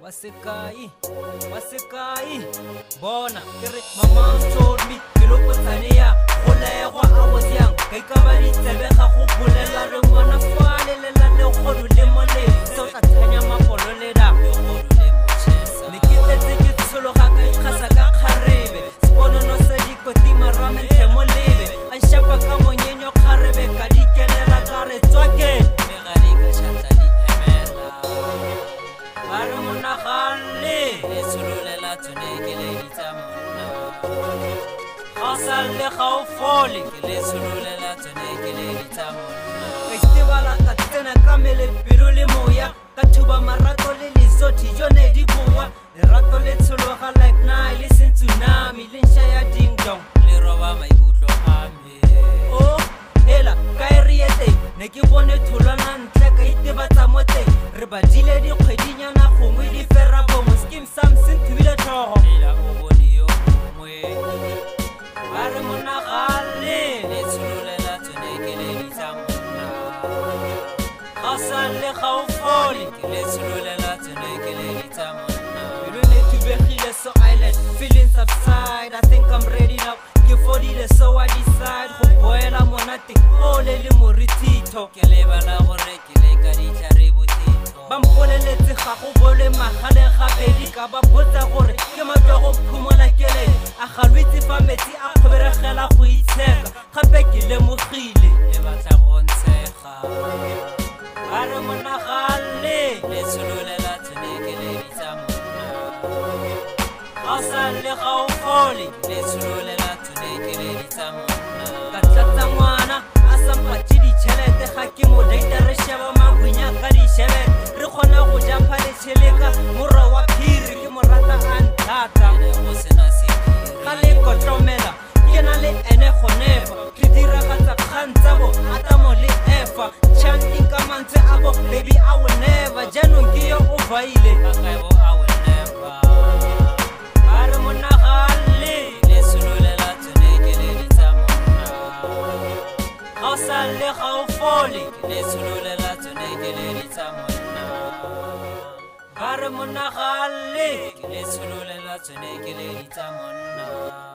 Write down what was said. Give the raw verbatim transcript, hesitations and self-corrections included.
Wasekai, Wasekai, Bona, my mom told me, you look at Tania, Ole, what I was young, Kakabari, Tebeha, Pulela, the one of Fale, the Hodu Lemone, so Tanya Mapoleda, Nikita, take it solo, Kasaka, Karebe, Spono, no Sajiko, Tima, Ramen, Temolebe, and Shapa, come on, Yenyo, Karebe, Kadika, Kare, Toke. Hasal le khawfoli le sulule la tnekele litamona festival katena kamele pirule moya kathuba marato le lizothi jone dibuwa le rato le tsologa like na listen to nami le nshaya ding dong le roba maikutlo ame oh hela kairiete ne ke bone thulana ntle ka itebatsa mote re badile di kgwedinyana gongwe di ferra bomo skim something to be the thogo ela o bone yo mwe are mona gale le tsulule la tnekele litamona hasal le khawfoli le tsulule la tnekele litamona you need to be here so island feeling subside I think I'm ready now give for the so I decide go boela monate o le le moritito ke le bana gore ke le ka di tlare botito ba mpoleletse ga go bole magale gabedi ka ba botsa gore ke matlo go phumola kele a galwitse fa metsi a khoberegela go itsheka gape ke le mogile e batla go ntshega are mona gale le tsulule la tnekele litamona asal le khawfoli le tsulule la tnekele litamona ka tlatsa ngwana a sampatse ditšhelete ga ke mo daita re sheba mabunya ka ditšhelete re kgona go jampa le tšheleka morwa wa phiri ke morata a nthata go sena sekiri ga le kotlomela ke na le ene go nefa ke diragatsa kgang tsa bo atamo le efa chanting ka mantswe a bo baby I will never jaanong ke yo o vaile akaibo I will never are mona gale le sulule la tnekele litamona hasal le khawfoli le sulule la tnekele litamona are mona gale le sulule la tnekele litamona